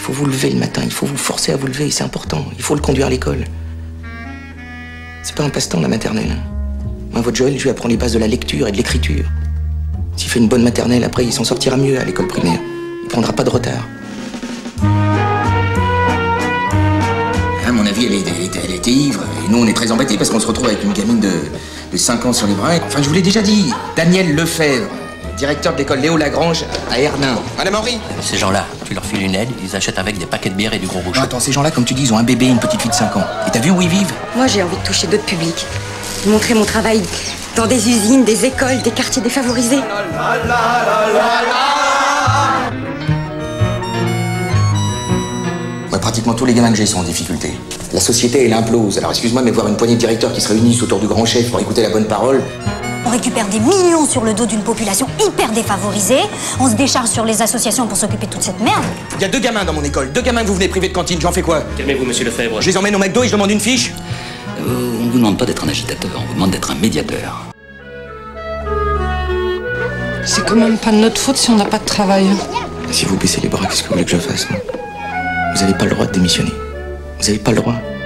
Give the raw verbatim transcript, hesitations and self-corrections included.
faut vous lever le matin, il faut vous forcer à vous lever, c'est important. Il faut le conduire à l'école. C'est pas un passe-temps, la maternelle. Moi, votre Joël, je lui apprends les bases de la lecture et de l'écriture. S'il fait une bonne maternelle, après, il s'en sortira mieux à l'école primaire. Il prendra pas de retard. À mon avis, elle était, elle, était, elle était ivre. Et nous, on est très embêtés parce qu'on se retrouve avec une gamine de, de cinq ans sur les bras. Enfin, je vous l'ai déjà dit, Daniel Lefebvre, directeur de l'école Léo Lagrange à Hernin. Madame Henry. Ces gens-là, tu leur files une aide, ils achètent avec des paquets de bière et du gros rouge. Non, attends, ces gens-là, comme tu dis, ils ont un bébé et une petite fille de cinq ans. Et t'as vu où ils vivent? Moi, j'ai envie de toucher d'autres publics. De montrer mon travail dans des usines, des écoles, des quartiers défavorisés. Ouais, pratiquement tous les gamins que j'ai sont en difficulté. La société, elle implose. Alors excuse-moi, mais voir une poignée de directeurs qui se réunissent autour du grand chef pour écouter la bonne parole... On récupère des millions sur le dos d'une population hyper défavorisée. On se décharge sur les associations pour s'occuper de toute cette merde. Il y a deux gamins dans mon école, deux gamins que vous venez priver de cantine, j'en fais quoi? Calmez-vous, monsieur Lefebvre. Je les emmène au McDo et je demande une fiche? Euh, on vous demande pas d'être un agitateur, on vous demande d'être un médiateur. C'est quand même pas de notre faute si on n'a pas de travail. Si vous baissez les bras, qu'est-ce que vous voulez que je fasse? Vous n'avez pas le droit de démissionner. Vous n'avez pas le droit.